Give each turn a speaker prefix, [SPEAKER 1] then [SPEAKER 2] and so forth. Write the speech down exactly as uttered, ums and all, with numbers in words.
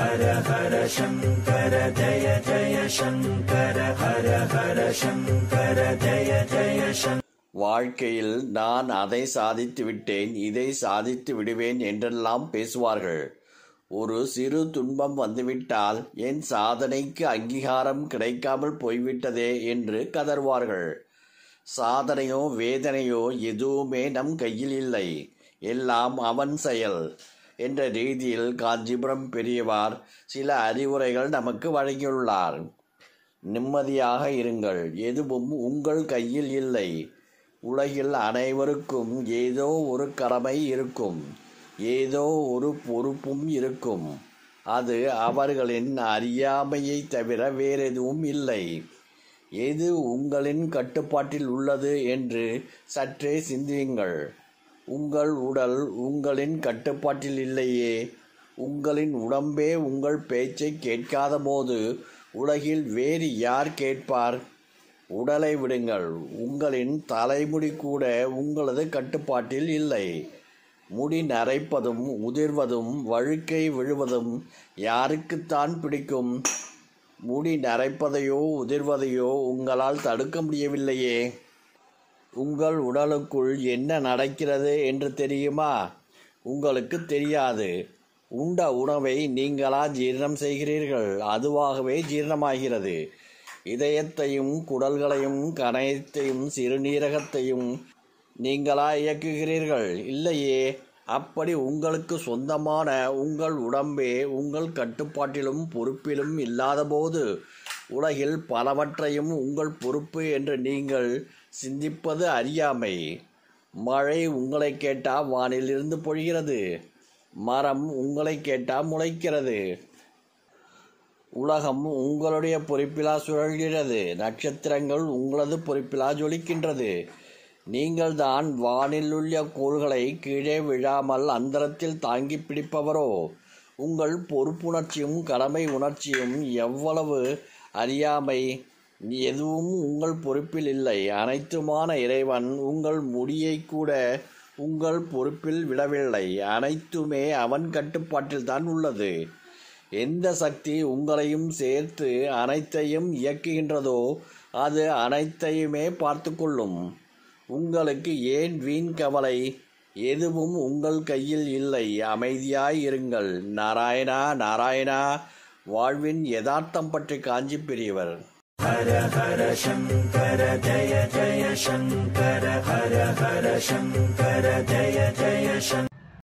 [SPEAKER 1] ஹர ஹர சங்கர ஜய ஜய சங்கர ஹர ஹர சங்கர ஜய ஜய சங்கர. வாழ்க்கையில் நான் அதை சாதித்து விட்டேன், இதை சாதித்து விடுவேன் என்றெல்லாம் பேசுவார்கள். ஒரு சிறு துன்பம் வந்துவிட்டால் என் சாதனைக்கு அங்கீகாரம் கிடைக்காமல் போய்விட்டதே என்று கதறுவார்கள். சாதனையோ வேதனையோ எதுவுமே நம் கையில் இல்லை, எல்லாம் அவன் செயல் என்ற ரீதியில் காஞ்சிபுரம் பெரியவார் சில அறிவுரைகள் நமக்கு வழங்கியுள்ளார். நிம்மதியாக இருங்கள், எதுவும் உங்கள் கையில் இல்லை. உலகில் அனைவருக்கும் ஏதோ ஒரு கடமை இருக்கும், ஏதோ ஒரு பொறுப்பும் இருக்கும். அது அவர்களின் அறியாமையை தவிர வேறெதுவும் இல்லை. எது உங்களின் கட்டுப்பாட்டில் உள்ளது என்று சற்றே சிந்தியுங்கள். உங்கள் உடல் உங்களின் கட்டுப்பாட்டில் இல்லையே. உங்களின் உடம்பே உங்கள் பேச்சை கேட்காத போது உலகில் வேறு யார் கேட்பார்? உடலை விடுங்கள், உங்களின் தலைமுடி கூட உங்களது கட்டுப்பாட்டில் இல்லை. முடி நரைப்பதும் உதிர்வதும் வழுக்கை விழுவதும் யாருக்குத்தான் பிடிக்கும்? முடி நரைப்பதையோ உதிர்வதையோ உங்களால் தடுக்க முடியவில்லையே. உங்கள் உடலுக்குள் என்ன நடக்கிறது என்று தெரியுமா? உங்களுக்கு தெரியாது. உண்ட உணவை நீங்களா ஜீரணம் செய்கிறீர்கள், அதுவாகவே ஜீரணமாகிறது. இதயத்தையும் குடல்களையும் கணையத்தையும் சிறுநீரகத்தையும் நீங்களா இயக்குகிறீர்கள்? இல்லையே. அப்படி உங்களுக்கு சொந்தமான உங்கள் உடம்பே உங்கள் கட்டுப்பாட்டிலும் பொறுப்பிலும் இல்லாதபோது உலகில் பலவற்றையும் உங்கள் பொறுப்பு என்று நீங்கள் சிந்திப்பது அறியாமை. மழை உங்களை கேட்டால் வானிலிருந்து பொழிகிறது, மரம் உங்களை கேட்டால் முளைக்கிறது. உலகம் உங்களுடைய பொறுப்பிலா சுழல்கிறது, நட்சத்திரங்கள் உங்களது பொறுப்பிலா ஜொலிக்கின்றது. நீங்கள் தான் வானில் உள்ள கோள்களை கீழே விழாமல் அந்தரத்தில் தாங்கி பிடிப்பவரோ? உங்கள் பொறுப்புணர்ச்சியும் கடமை உணர்ச்சியும் எவ்வளவு அறியாமை! எதுவும் உங்கள் பொறுப்பில் இல்லை. அனைத்துமான இறைவன் உங்கள் முடியை கூட உங்கள் பொறுப்பில் விடவில்லை. அனைத்துமே அவன் கட்டுப்பாட்டில் தான் உள்ளது. எந்த சக்தி உங்களையும் சேர்த்து அனைத்தையும் இயக்குகின்றதோ அது அனைத்தையுமே பார்த்து கொள்ளும். உங்களுக்கு ஏன் வீண் கவலை? எதுவும் உங்கள் கையில் இல்லை. அமைதியாய் இருங்கள். நாராயணா நாராயணா. வாழ்வின் யதார்த்தம் பற்றி காஞ்சி பெரியவர். ஹர ஹர சங்கர ஜய ஜய சங்கர ஹர ஹர சங்கர ஜய ஜய சங்கர.